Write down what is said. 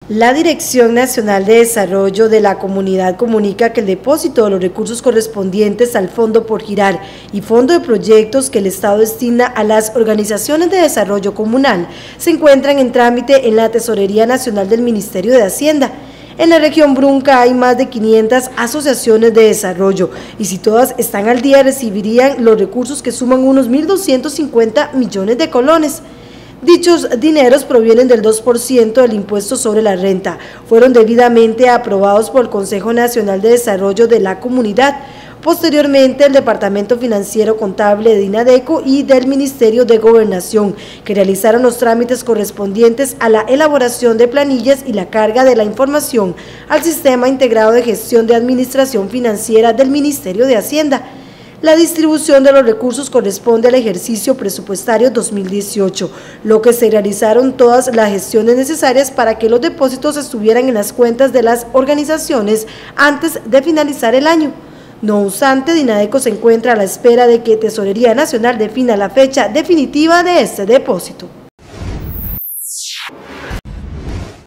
La Dirección Nacional de Desarrollo de la Comunidad comunica que el depósito de los recursos correspondientes al Fondo por Girar y Fondo de Proyectos que el Estado destina a las organizaciones de desarrollo comunal se encuentran en trámite en la Tesorería Nacional del Ministerio de Hacienda. En la región Brunca hay más de 500 asociaciones de desarrollo y si todas están al día recibirían los recursos que suman unos 1.250 millones de colones. Dichos dineros provienen del 2% del impuesto sobre la renta. Fueron debidamente aprobados por el Consejo Nacional de Desarrollo de la Comunidad. Posteriormente, el Departamento Financiero Contable de INADECO y del Ministerio de Gobernación, que realizaron los trámites correspondientes a la elaboración de planillas y la carga de la información al Sistema Integrado de Gestión de Administración Financiera del Ministerio de Hacienda. La distribución de los recursos corresponde al ejercicio presupuestario 2018, lo que se realizaron todas las gestiones necesarias para que los depósitos estuvieran en las cuentas de las organizaciones antes de finalizar el año. No obstante, INADECO se encuentra a la espera de que Tesorería Nacional defina la fecha definitiva de este depósito.